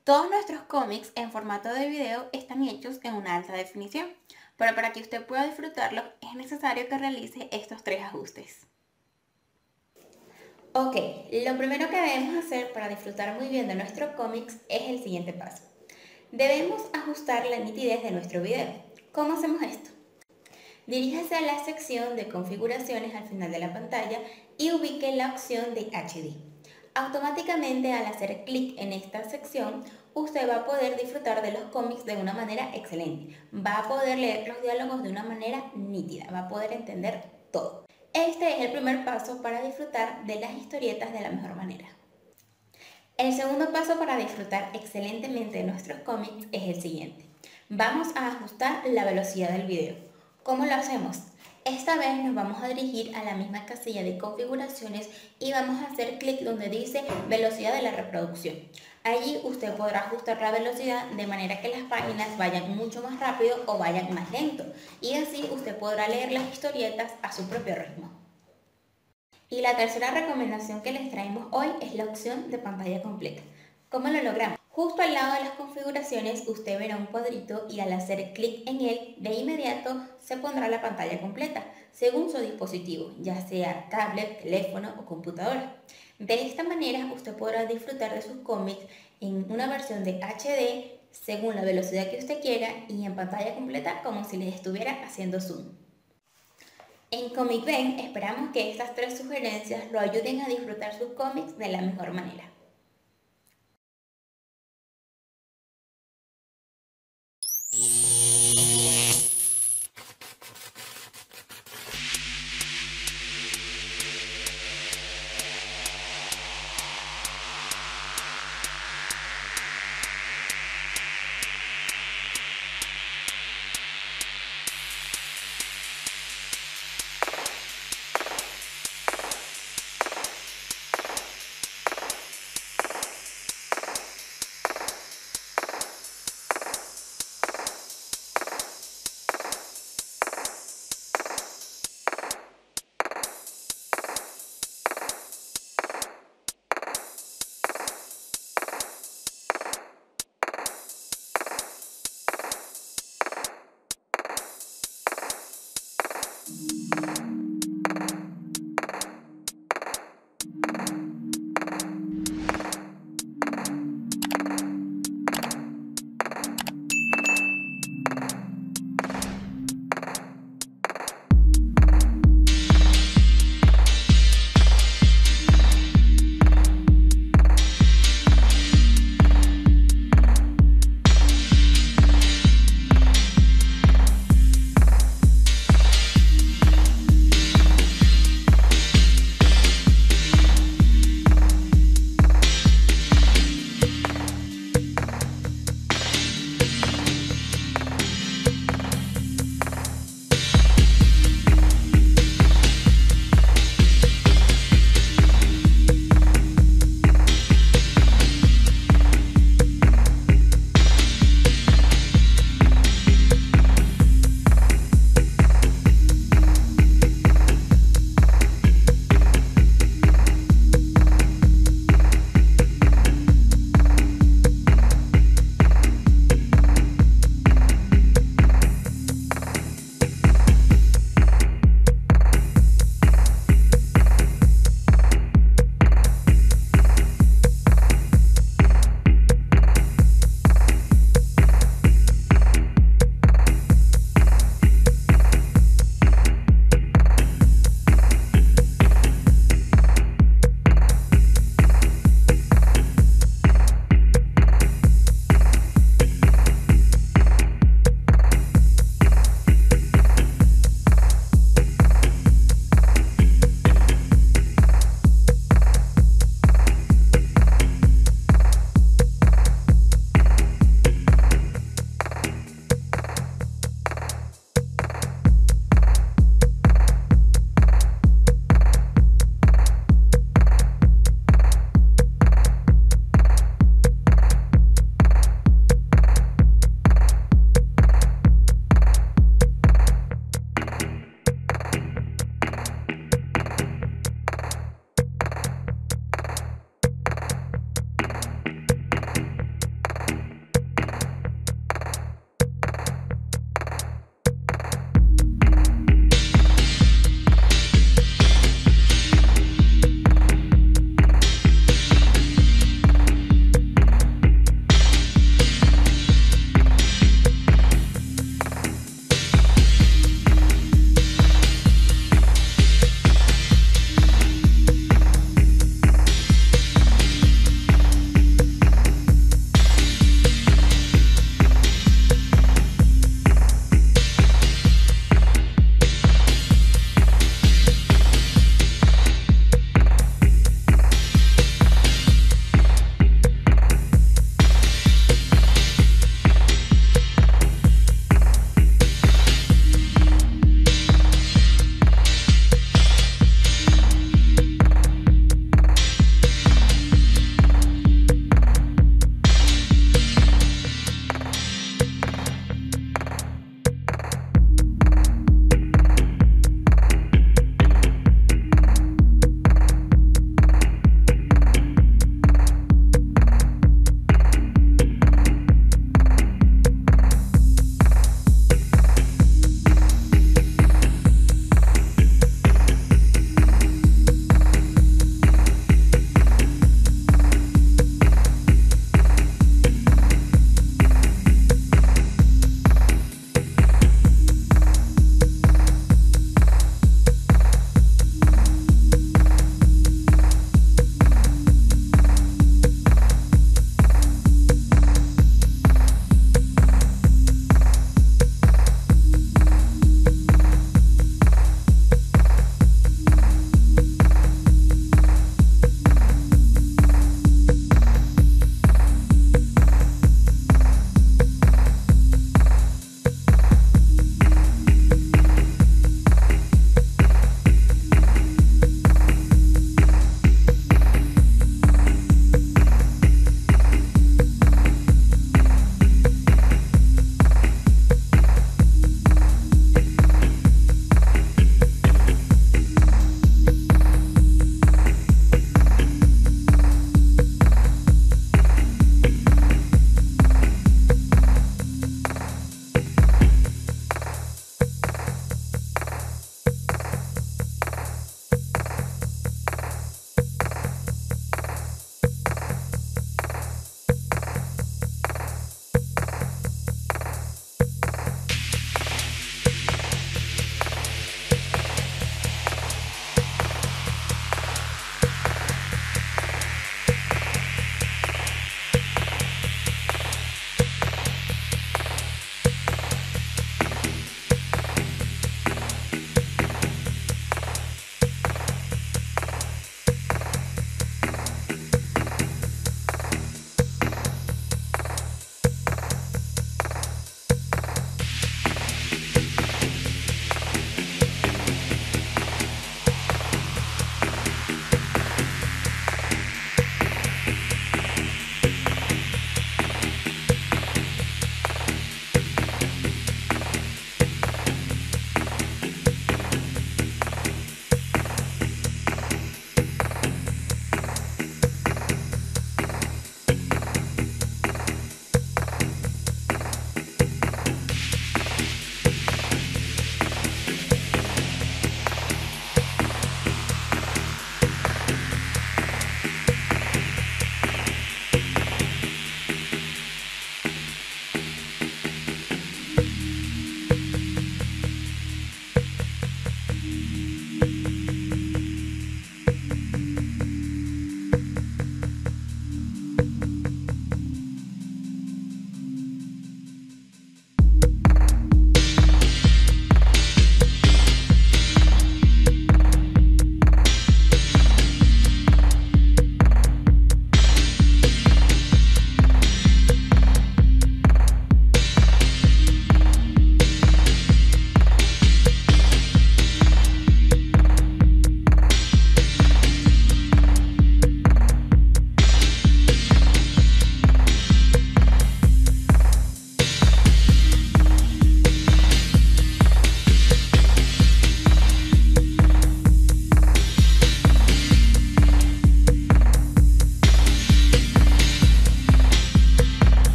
Todos nuestros cómics en formato de video están hechos en una alta definición, pero para que usted pueda disfrutarlos es necesario que realice estos tres ajustes. Ok, lo primero que debemos hacer para disfrutar muy bien de nuestro cómics es el siguiente paso. Debemos ajustar la nitidez de nuestro video. ¿Cómo hacemos esto? Diríjase a la sección de configuraciones al final de la pantalla y ubique la opción de HD. Automáticamente al hacer clic en esta sección, usted va a poder disfrutar de los cómics de una manera excelente. Va a poder leer los diálogos de una manera nítida, va a poder entender todo. Este es el primer paso para disfrutar de las historietas de la mejor manera. El segundo paso para disfrutar excelentemente de nuestros cómics es el siguiente. Vamos a ajustar la velocidad del video. ¿Cómo lo hacemos? Esta vez nos vamos a dirigir a la misma casilla de configuraciones y vamos a hacer clic donde dice velocidad de la reproducción. Allí usted podrá ajustar la velocidad de manera que las páginas vayan mucho más rápido o vayan más lento, y así usted podrá leer las historietas a su propio ritmo. Y la tercera recomendación que les traemos hoy es la opción de pantalla completa. ¿Cómo lo logramos? Justo al lado de las configuraciones usted verá un cuadrito y al hacer clic en él, de inmediato se pondrá la pantalla completa, según su dispositivo, ya sea tablet, teléfono o computadora. De esta manera usted podrá disfrutar de sus cómics en una versión de HD, según la velocidad que usted quiera, y en pantalla completa como si les estuviera haciendo zoom. En Comic Ben esperamos que estas tres sugerencias lo ayuden a disfrutar sus cómics de la mejor manera.